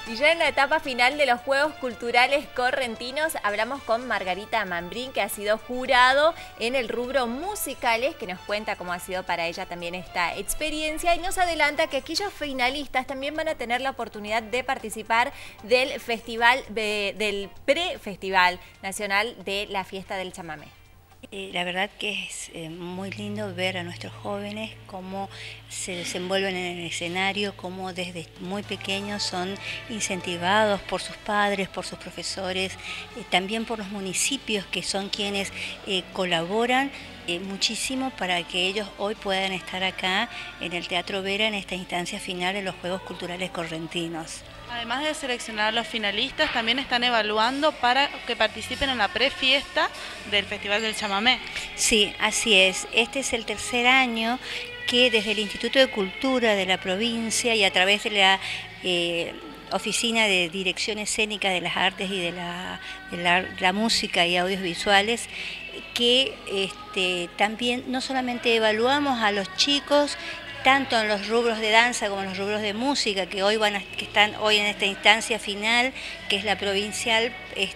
Y ya en la etapa final de los Juegos Culturales Correntinos hablamos con Margarita Mambrín, que ha sido jurado en el rubro musicales, que nos cuenta cómo ha sido para ella también esta experiencia y nos adelanta que aquellos finalistas también van a tener la oportunidad de participar del festival, del pre-festival nacional de la fiesta del chamamé. La verdad que es muy lindo ver a nuestros jóvenes cómo se desenvuelven en el escenario, cómo desde muy pequeños son incentivados por sus padres, por sus profesores, también por los municipios que son quienes colaboran muchísimo para que ellos hoy puedan estar acá en el Teatro Vera en esta instancia final de los Juegos Culturales Correntinos. Además de seleccionar a los finalistas, también están evaluando para que participen en la prefiesta del Festival del Chamamé. Sí, así es. Este es el tercer año que desde el Instituto de Cultura de la provincia y a través de la Oficina de Dirección Escénica de las Artes y de la Música y Audiovisuales, que también no solamente evaluamos a los chicos, tanto en los rubros de danza como en los rubros de música, que están hoy en esta instancia final, que es la provincial,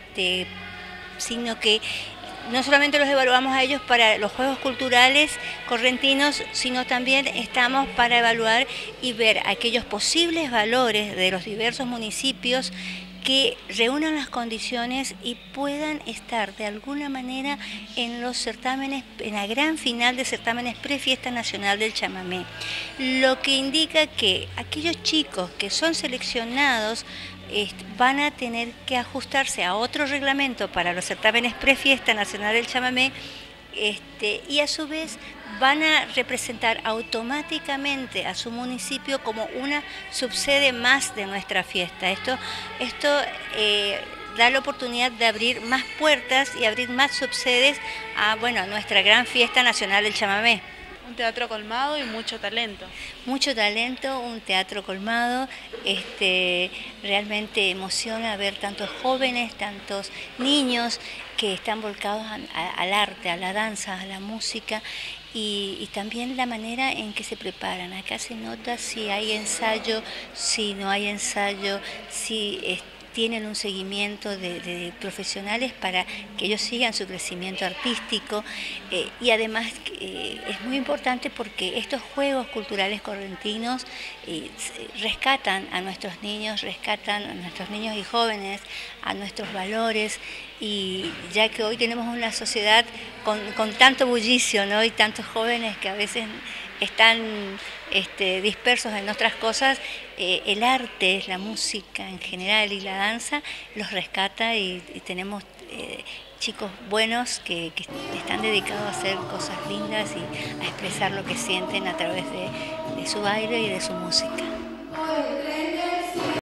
sino que no solamente los evaluamos a ellos para los Juegos Culturales Correntinos, sino también estamos para evaluar y ver aquellos posibles valores de los diversos municipios que reúnan las condiciones y puedan estar de alguna manera en los certámenes, en la gran final de certámenes pre-fiesta nacional del chamamé. Lo que indica que aquellos chicos que son seleccionados van a tener que ajustarse a otro reglamento para los certámenes pre-fiesta nacional del chamamé, y a su vez van a representar automáticamente a su municipio como una subsede más de nuestra fiesta. Esto da la oportunidad de abrir más puertas y abrir más subsedes a nuestra gran fiesta nacional del chamamé. Un teatro colmado y mucho talento. Mucho talento, un teatro colmado, realmente emociona ver tantos jóvenes, tantos niños que están volcados al arte, a la danza, a la música y también la manera en que se preparan. Acá se nota si hay ensayo, si no hay ensayo, si tienen un seguimiento de profesionales para que ellos sigan su crecimiento artístico, y además es muy importante porque estos Juegos Culturales Correntinos rescatan a nuestros niños y jóvenes, a nuestros valores, y ya que hoy tenemos una sociedad con tanto bullicio, ¿no? Y tantos jóvenes que a veces están dispersos en otras cosas, el arte, la música en general y la danza los rescata y tenemos chicos buenos que están dedicados a hacer cosas lindas y a expresar lo que sienten a través de su baile y de su música.